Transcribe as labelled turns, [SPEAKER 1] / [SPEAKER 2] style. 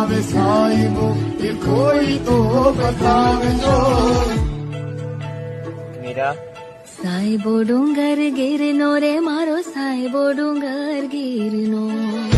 [SPEAKER 1] वे साहिबो ये कोई तो बतावे जो
[SPEAKER 2] मीरा
[SPEAKER 3] साहिबो डूंगर गिरनो रे मारो साहिबो डूंगर गिरनो।